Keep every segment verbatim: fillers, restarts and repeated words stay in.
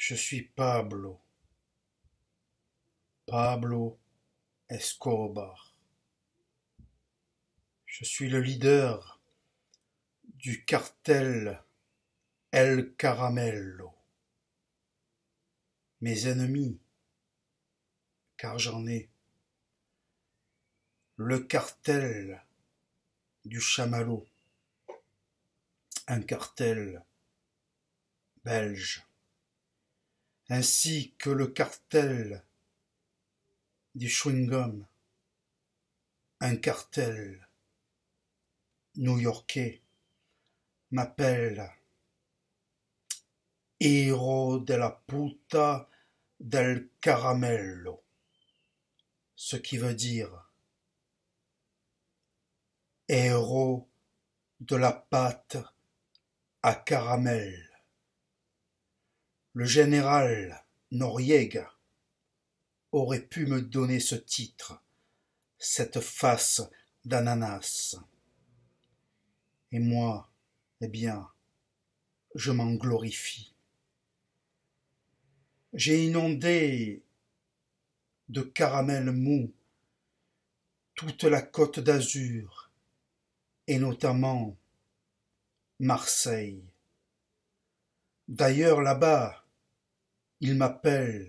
Je suis Pablo, Pablo Escobar. Je suis le leader du cartel El Caramello. Mes ennemis, car j'en ai, le cartel du chamallow, un cartel belge, ainsi que le cartel du chewing-gum, un cartel new-yorkais, m'appelle Héros de la puta del caramello, ce qui veut dire héros de la pâte à caramel. Le général Noriega aurait pu me donner ce titre, cette face d'ananas. Et moi, eh bien, je m'en glorifie. J'ai inondé de caramel mou toute la côte d'Azur, et notamment Marseille. D'ailleurs, là-bas, il m'appelle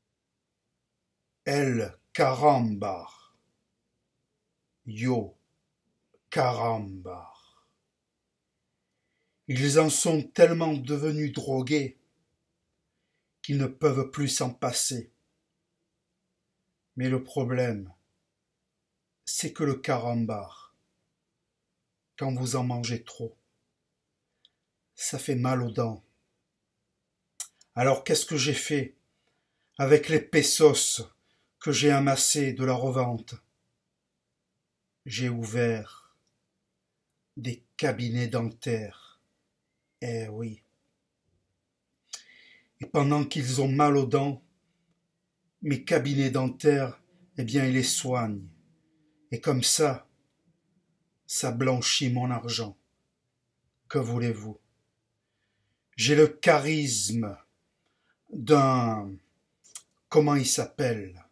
El Carambar. Yo, Carambar. Ils en sont tellement devenus drogués qu'ils ne peuvent plus s'en passer. Mais le problème, c'est que le carambar, quand vous en mangez trop, ça fait mal aux dents. Alors qu'est-ce que j'ai fait avec les pesos que j'ai amassés de la revente? J'ai ouvert des cabinets dentaires. Eh oui. Et pendant qu'ils ont mal aux dents, mes cabinets dentaires, eh bien, ils les soignent. Et comme ça, ça blanchit mon argent. Que voulez-vous? J'ai le charisme d'un... Comment il s'appelle?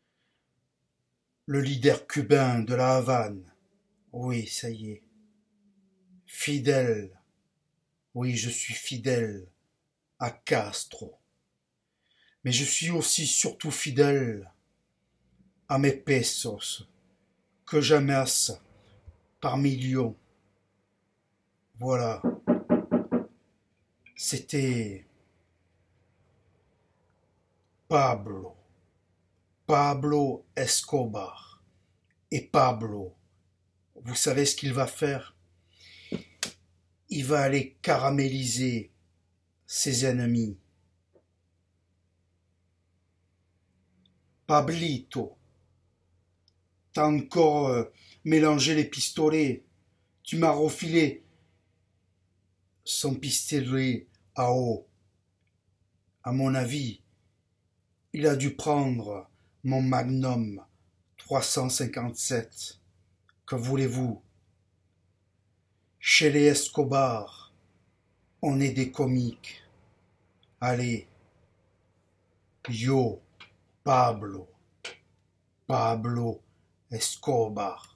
Le leader cubain de la Havane. Oui, ça y est. Fidèle. Oui, je suis fidèle à Castro. Mais je suis aussi surtout fidèle à mes pesos que j'amasse par millions. Voilà. C'était Pablo. Pablo Escobar. Et Pablo, vous savez ce qu'il va faire? Il va aller caraméliser ses ennemis. Pablito, t'as encore euh, mélangé les pistolets. Tu m'as refilé son pistolet à eau. À mon avis, il a dû prendre mon Magnum trois cent cinquante-sept. Que voulez-vous? Chez les Escobar, on est des comiques. Allez, yo, Pablo, Pablo Escobar.